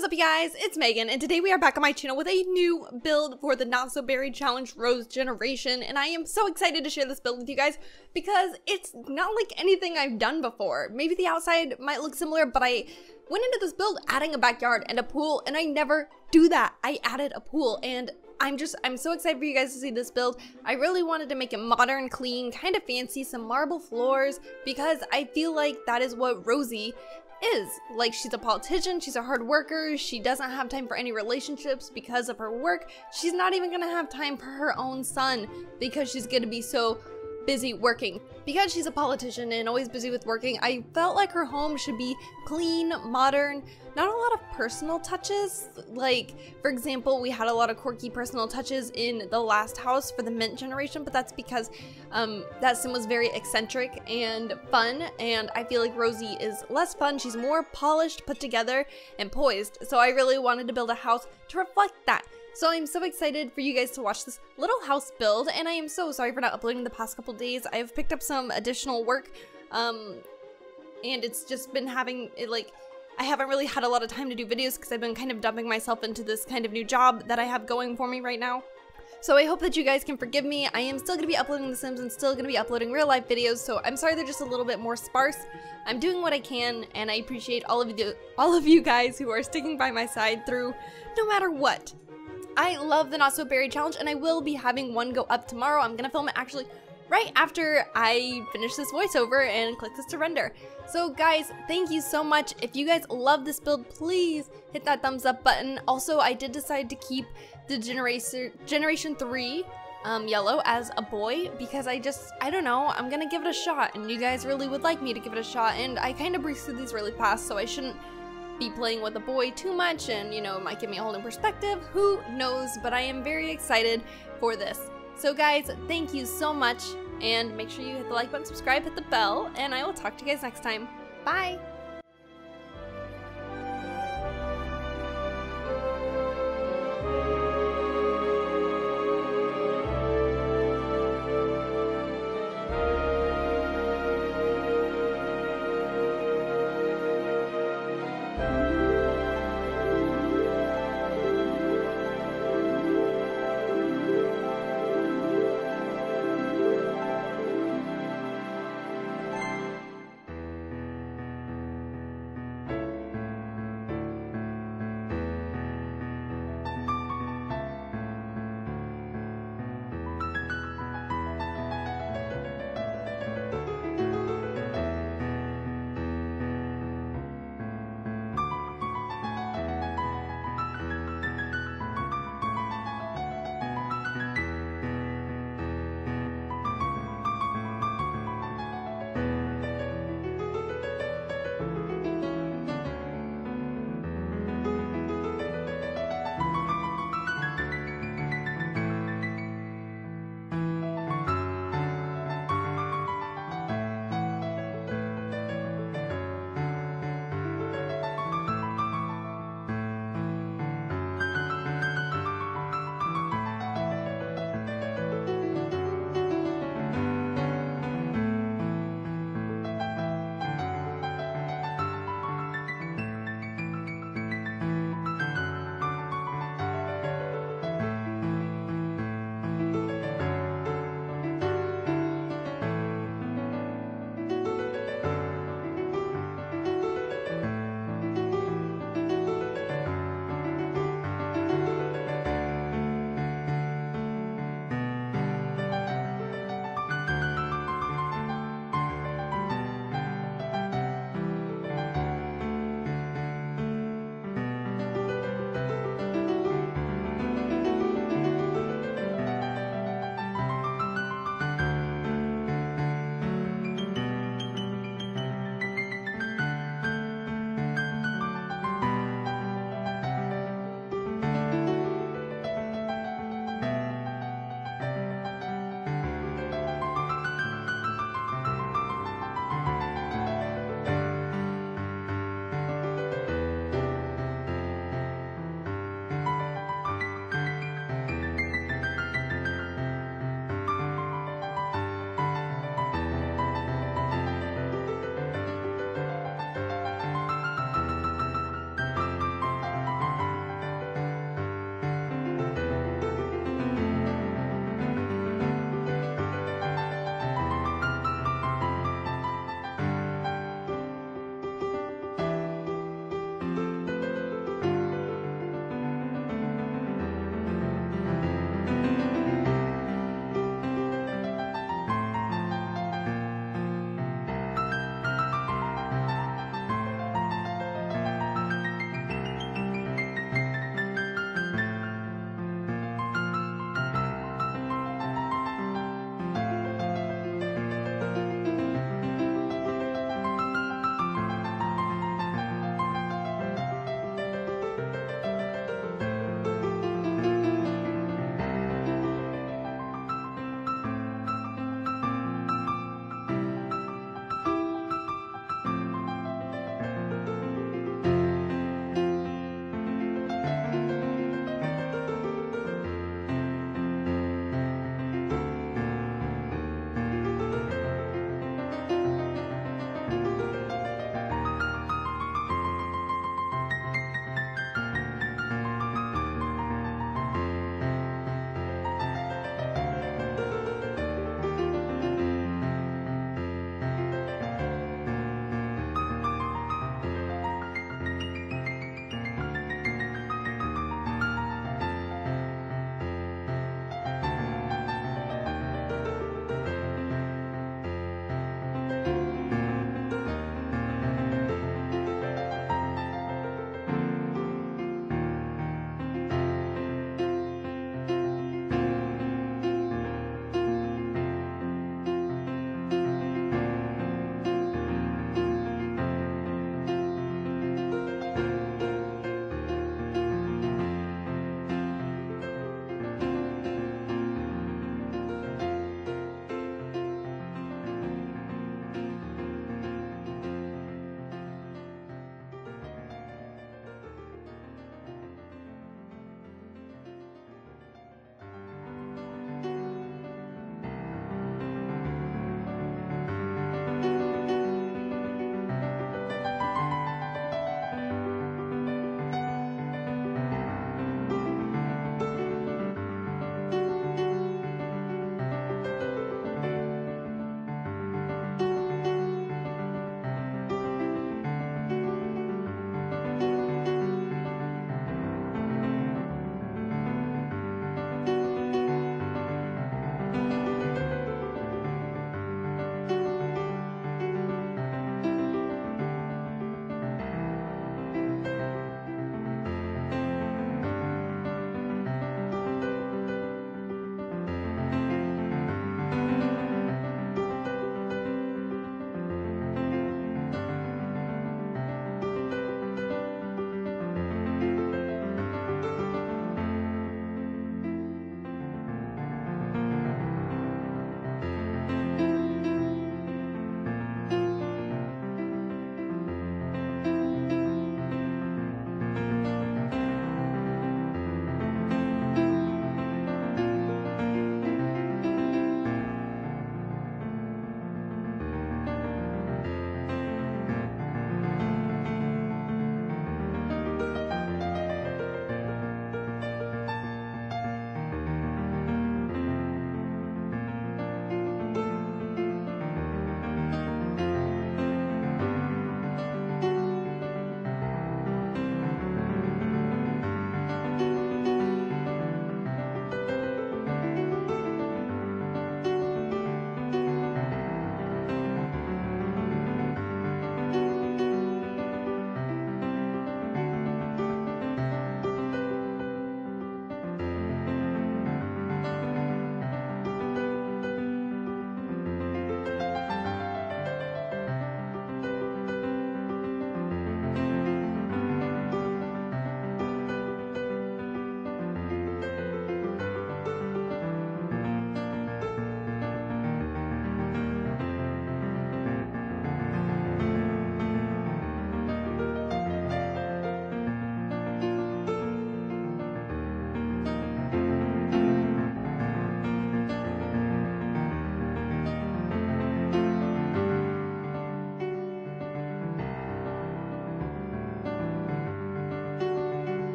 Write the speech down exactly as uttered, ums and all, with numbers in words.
What is up, you guys? It's Megan, and today we are back on my channel with a new build for the Not So Berry Challenge Rose Generation, and I am so excited to share this build with you guys because it's not like anything I've done before. Maybe the outside might look similar, but I went into this build adding a backyard and a pool, and I never do that. I added a pool, and I'm just, I'm so excited for you guys to see this build. I really wanted to make it modern, clean, kind of fancy, some marble floors, because I feel like that is what Rosie is. Like, she's a politician, she's a hard worker, she doesn't have time for any relationships because of her work. She's not even gonna have time for her own son because she's gonna be so busy working. Because she's a politician and always busy with working, I felt like her home should be clean, modern, not a lot of personal touches. Like, for example, we had a lot of quirky personal touches in the last house for the Mint generation, but that's because um, that sim was very eccentric and fun, and I feel like Rosie is less fun. She's more polished, put together, and poised, so I really wanted to build a house to reflect that. So I'm so excited for you guys to watch this little house build, and I am so sorry for not uploading the past couple days. I've picked up some additional work, um, and it's just been having, it like, I haven't really had a lot of time to do videos because I've been kind of dumping myself into this kind of new job that I have going for me right now. So I hope that you guys can forgive me. I am still going to be uploading The Sims and still going to be uploading real life videos, so I'm sorry they're just a little bit more sparse. I'm doing what I can, and I appreciate all of you, all of you guys who are sticking by my side through no matter what. I love the Not So Berry Challenge, and I will be having one go up tomorrow. I'm gonna film it actually right after I finish this voiceover and click this to render. So guys, thank you so much. If you guys love this build, please hit that thumbs up button. Also, I did decide to keep the Generation Generation three um, yellow as a boy because I just, I don't know, I'm gonna give it a shot, and you guys really would like me to give it a shot, and I kind of breezed through these really fast, so I shouldn't be playing with a boy too much, and you know, it might give me a whole new perspective, who knows, but I am very excited for this. So guys, thank you so much, and make sure you hit the like button, subscribe, hit the bell, and I will talk to you guys next time. Bye!